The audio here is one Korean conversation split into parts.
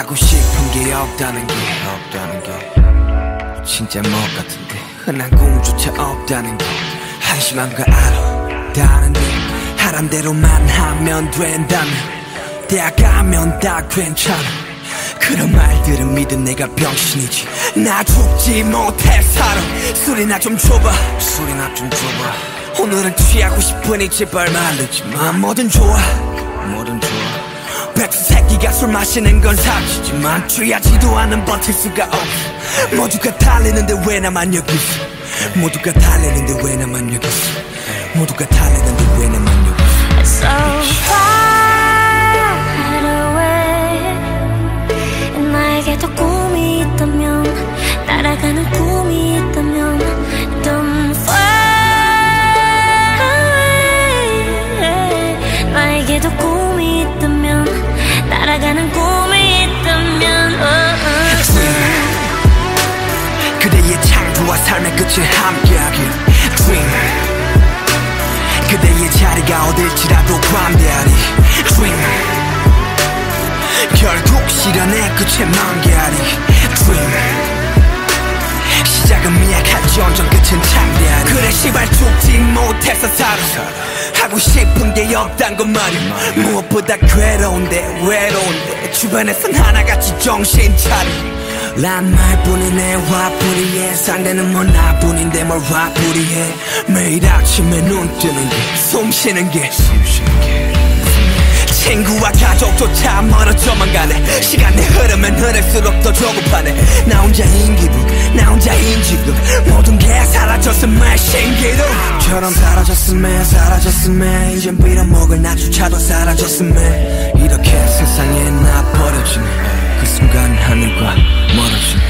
하고 싶은 게 없다는 게 진짜 뭐 같은데 흔한 꿈조차 없다는 게 한심한 거 알아 다른데 하란 대로만 하면 된다면 대학 가면 다 괜찮아 그런 말들은 믿은 내가 병신이지 나 죽지 못해 살아 술이나 좀 줘봐 오늘은 취하고 싶으니 제발 말르지마 뭐든 좋아 백수 새끼가 술 마시는 건 사치지만 취하지도 않은 버틸 수가 없어 모두가 달리는데 왜 나만 여기 있어 모두가 달리는데 왜 나만 여기 있어 모두가 달리는데 왜 나만 여기 있어 So far away 나에게도 꿈이 있다면 날아가는 꿈이 있다면 Don't fly away 나에게도 꿈이 있다면 날아가는 꿈이 있다면 그대의 창조와 삶의 끝을 함께하길 Dream 그대의 자리가 어딜지라도 관대하리 Dream 결국 실현의 끝에 만개하리 Dream 시작은 미약할지언정 끝은 창대하리 그래 시발 죽지 못해서 살아 하고 싶은 게 없단 건 말이야 무엇보다 괴로운데 외로운데 주변에선 하나같이 정신 차려 란 말뿐이네 화풀이해 상대는 뭐 나뿐인데 뭘 화풀이해 매일 아침에 눈 뜨는 게 숨 쉬는 게 친구와 가족조차 멀어져만 가네 시간이 흐르면 흐를수록 더 조급하네 나 혼자인 기분 나 혼자인 지금 모든 게 사라졌음에 신기루처럼 사라졌음에 이젠 빌어먹을 나조차도 사라졌음에 이렇게 세상에 나 버려지네 그 순간 하늘과 멀어지네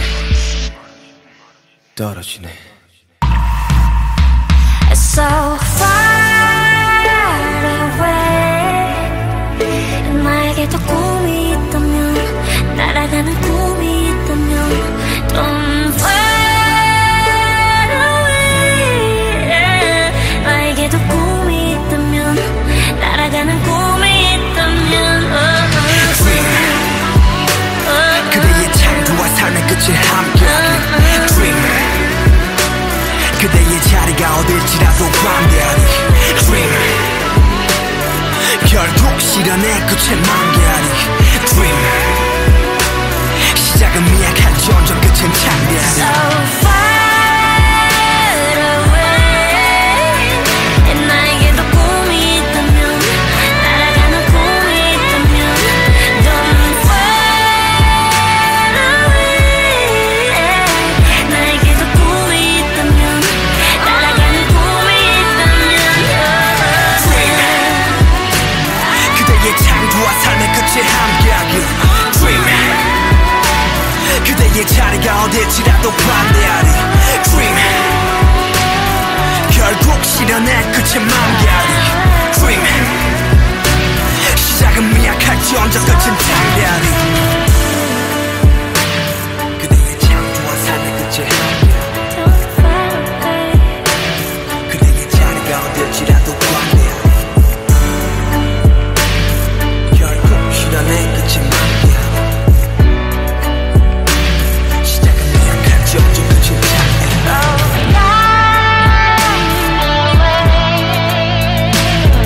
떨어지네 So far away 나에게도 꿈이 있다면 날아가는 꿈이 있다면 Don't fly away 나에게도 꿈이 있다면 날아가는 꿈이 있다면 그대의 창조와 삶의 끝을 함께하길 Dream 그대의 자리가 어딜지라도 관대하리 Dream 결국 실현의 끝에 만개하리 Dream 시작은 미약할지언정 끝은 창대하리 So far away 나에게도 꿈이 있다면 날아가는 꿈이 있다면 Don't fly away 나에게도 꿈이 있다면 날아가는 꿈이 있다면 그대의 창조와 삶의 끝을 함께하길 Dream 그대의 자리가 어딜지라도 관대하리 Dream 결국 실현의 끝에 만개하리 Dream 시작은 미약할지언정 끝은 창대하리 그대의 창조와 삶의 끝을 함께하리 그대의 자리가 어딜지라도 관대하리 결국 실현의 끝에 만개하리 시작은 미약할지언정 끝은 창대하리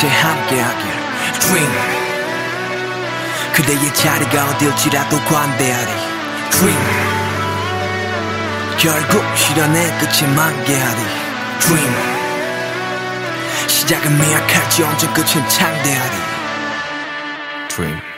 끝에 함께하길 Dream 그대의 자리가 어딜지라도 관대하리 Dream 결국 실현의 끝에 만개하리 Dream 시작은 미약할지 언젠 끝은 창대하리 Dream